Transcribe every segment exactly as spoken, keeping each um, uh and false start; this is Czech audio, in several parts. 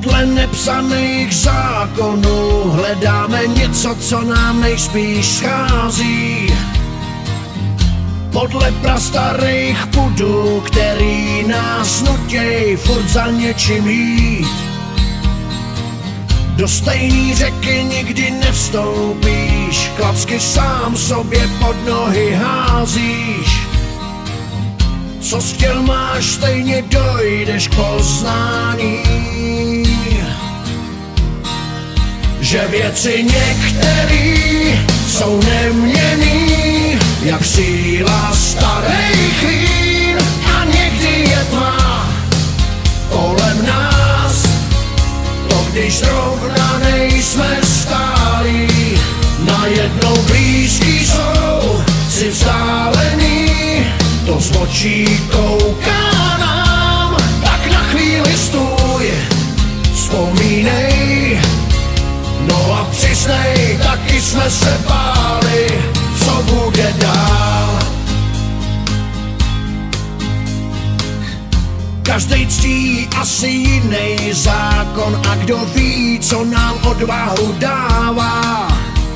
Podle nepsaných zákonů hledáme něco, co nám nejspíš schází. Podle prastarých pudů, který nás nutěj furt za něčím jít. Do stejný řeky nikdy nevstoupíš, klacky sám sobě pod nohy házíš. Co chtěl máš, stejně dojdeš k poznání, že věci některý jsou neměnný, jak síla starých vín, a někdy je tma kolem nás, to když zrovna nejsme stálí. Najednou blízký jsou si vzdálený, to z očí kouká nám, tak na chvíli stůj, vzpomínej, no a přiznej, taky jsme se báli, co bude dál. Každej ctí asi jiný zákon a kdo ví, co nám odvahu dává.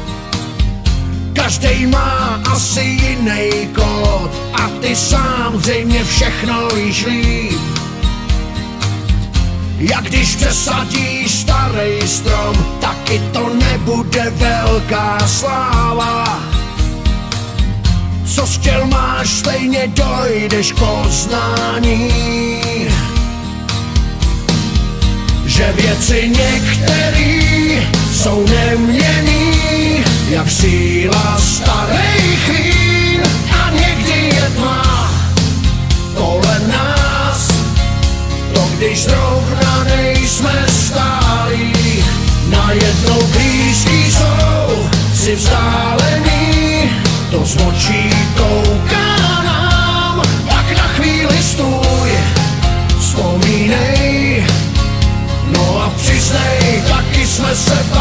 Každej má asi jiný kód a ty sám zřejmě všechno víš líp. Jak když přesadíš starý strom, taky to nebude velká sláva. Co chtěl máš, stejně dojdeš k poznání, že věci některý jsou neměnný, jak síla starých vín, a někdy je tma kolem nás, to když zrovna nejsme stálí. Najednou blízký jsou si vzdálený, to z očí kouká nám, tak na chvíli stůj, vzpomínej, no a přiznej, taky jsme se báli.